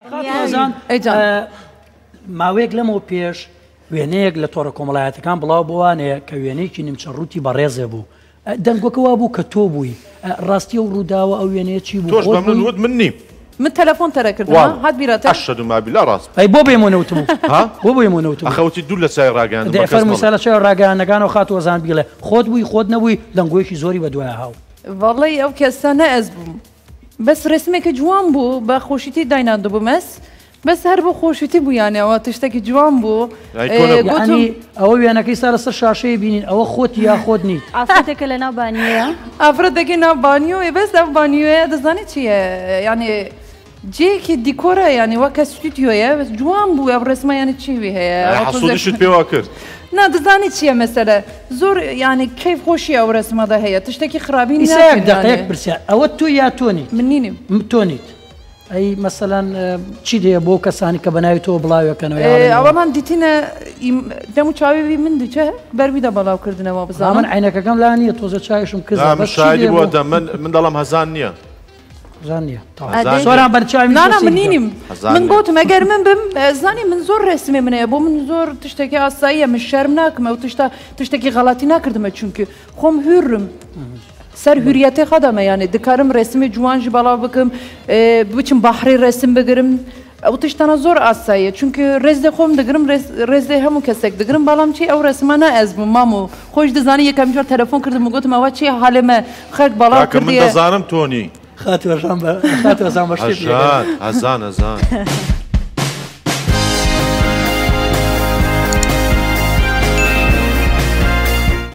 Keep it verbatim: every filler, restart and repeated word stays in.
ماوەیەک لەمەوە پێش وێنەیەک لە تۆڕە کۆمەڵایەتەکان بڵاو بووانەیە کە وێنەیەکی نیمچە ڕووتی بەڕێزێ بوو دەنگۆکەوا بوو کە تۆ بووی ڕاستی و ڕووداوە ئەو وێنەیە چی بوو تۆش بە من وت من نیم من تەلەفۆن تەرەکردم هات بیراتە ئەشهد و ما بالله ڕاست ئەی بۆ بێمونەوتم بۆ بێمونەوتم ئەخەوتی دوو لە چای ڕاگەاندم فەرمووی لە چای ڕاگەیاندەکانەوە خاتووە زان بیڵێ خۆت بووی خۆت نەبووی دەنگۆیەکی زۆری بەدوایە هاو وەڵی ئەو کەسانە ئەس بووم بەس ڕێسمێکە جوان بوو بە خۆشیتی دایناندە بوومەس بەس هەر بۆ خۆشیتی بوویانەوە تشتێکی جوان بوو ئەوە وێنەکەی سا لەسەر شاشەیە بینین ئەوە خۆت یا خۆت نیت ئافرەتێکە لە ناو بانیوەیە ئافرەتێکی ناو بانیۆ بەس ئەو بانیوەیە دەزانێت چییە یعنی جێکی دیکۆرە ینی وەکە ستودیۆیە جوان بوو ئەو ڕێسمە یانی چیوی هەیە حەسوودیشت پێوا کرد نا دەزانیت چییە مەسەلە زۆر ینی کەیف خۆشی ئەو ڕێسمەدا هەیە تشتێکی خراپی دقیق پرسیار ئەوە تۆ یا تۆنیت من نینیم تۆنیت ئەی مەسەلەن چی دێ بۆ کەسانی کە بەناوی تۆ بڵاوەکەنەوە ئەوەمان دیتینە دەم و چاوی من دوچە بەربیدا بەڵاوکردنەوە بزانم من عینەکەکەم لا نییە تۆزە چاویشم کرد شایدی بۆ من دەڵام هەزان نییە سۆران بەرچاوی نانا من نینیم من گوتم ئەگەر من بم زانی من زۆر ڕێسمێ منەیە بۆ من زۆر تشتێکی ئاساییە من شەرم ناکەمە و تشتا تشتێکی غەڵاتی ناکردمە چونکە خۆم هورم سەر هوریەتی خەدەمە یانێ دکارم ڕێسمی جوانژی بەڵاو بکەم بچم بەحری ڕێسم بگرم ئەو تشتانە زۆر ئاساییە چونکە ڕێزدە خۆم دەگرم ڕێزدەی هەموو کەسێک دەگرم بەڵام چی ئەو ڕێسمانە ئەس بوو مام و خۆش دەزانی یەکەم جۆر تەلەفۆن کردم و گوتم ئەوە چی حالێمە خەک بەڵاو کردی من دەزانم تۆنی خاتوەژان بە خاتوەزان بەشتی ئەزان ئەزان